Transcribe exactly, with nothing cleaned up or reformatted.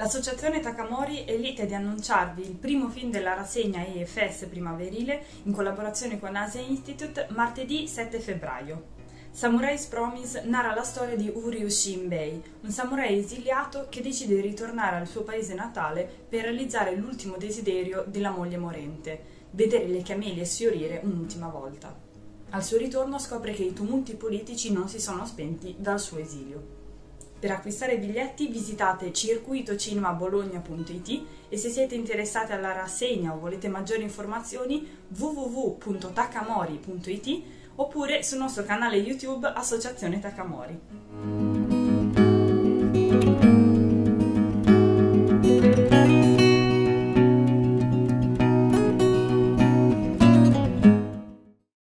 L'associazione Takamori è lieta di annunciarvi il primo film della rassegna E F S primaverile in collaborazione con Asia Institute martedì sette febbraio. Samurai's Promise narra la storia di Uryu Shinbei, un samurai esiliato che decide di ritornare al suo paese natale per realizzare l'ultimo desiderio della moglie morente, vedere le camelie sfiorire un'ultima volta. Al suo ritorno scopre che i tumulti politici non si sono spenti dal suo esilio. Per acquistare i biglietti visitate circuitocinemabologna punto it e se siete interessati alla rassegna o volete maggiori informazioni w w w punto takamori punto it oppure sul nostro canale YouTube Associazione Takamori.